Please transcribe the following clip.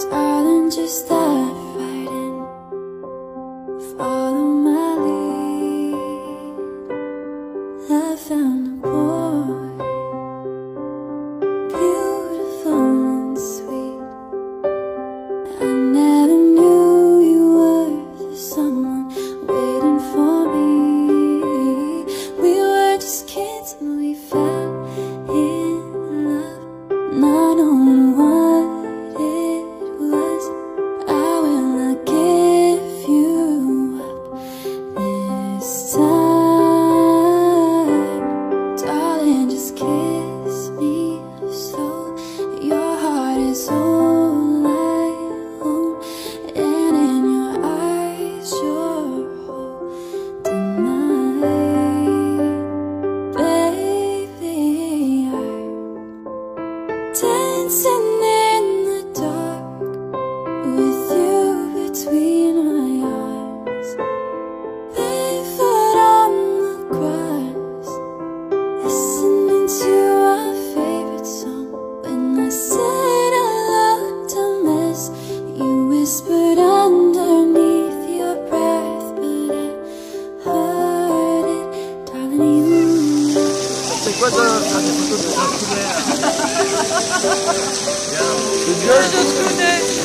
Darling, just dive right in, follow my lead. I found a boy, beautiful and sweet. I never knew you were the someone waiting for me. We were just kids and we fell in love, not knowing what it was. I will not give you up this time. Darling, just kiss me slow. Your heart is all I own, and in your eyes you're holding mine. Baby, I'm dancing in the dark with you between my arms, barefoot on the grass, listening to our favorite song. When I said I looked a mess, you whispered underneath your breath, but I heard it, darling, you. C'est quoi ça, des photos de ça? Je te connais.